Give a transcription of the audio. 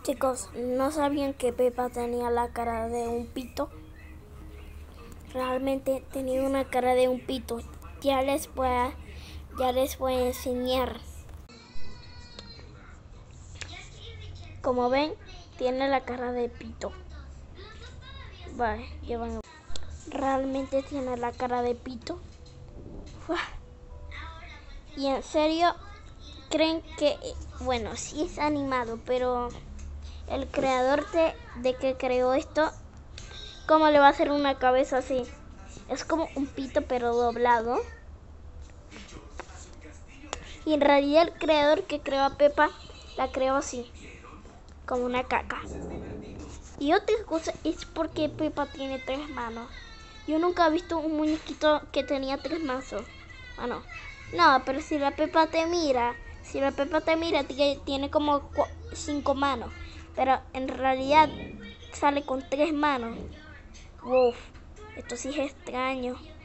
Chicos, ¿no sabían que Pepa tenía la cara de un pito? Realmente tenía una cara de un pito. Ya les voy a enseñar. Como ven, tiene la cara de pito. Vale, ya van a ver. Realmente tiene la cara de pito. Y en serio, creen que, bueno, sí es animado, pero el creador de que creó esto, ¿cómo le va a hacer una cabeza así? Es como un pito pero doblado. Y en realidad el creador que creó a Pepa la creó así, como una caca. Y otra cosa es porque Pepa tiene 3 manos. Yo nunca he visto un muñequito que tenía 3 manos. No, pero si la Pepa te mira, tiene como 5 manos. Pero en realidad sale con 3 manos. Uf, esto sí es extraño.